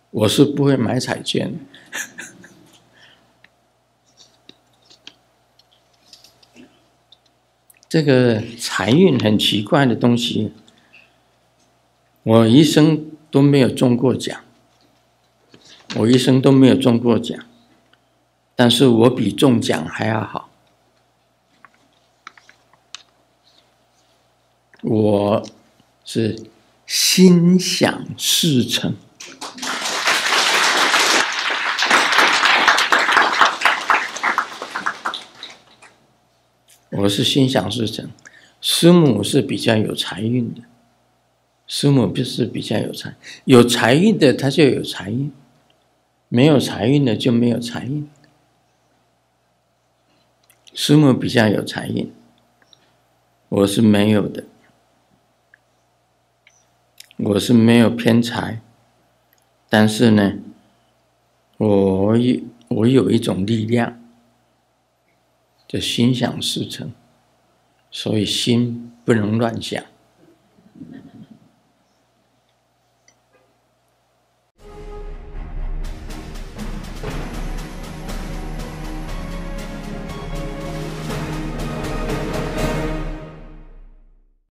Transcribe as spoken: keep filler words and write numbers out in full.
我是不会买彩券的。这个财运很奇怪的东西，我一生都没有中过奖，我一生都没有中过奖，但是我比中奖还要好。我是心想事成。我是心想事成，师母是比较有财运的，师母不是比较有财，有财运的他就有财运，没有财运的就没有财运。师母比较有财运，我是没有的，我是没有偏财，但是呢，我有我有一种力量。就心想事成，所以心不能乱想。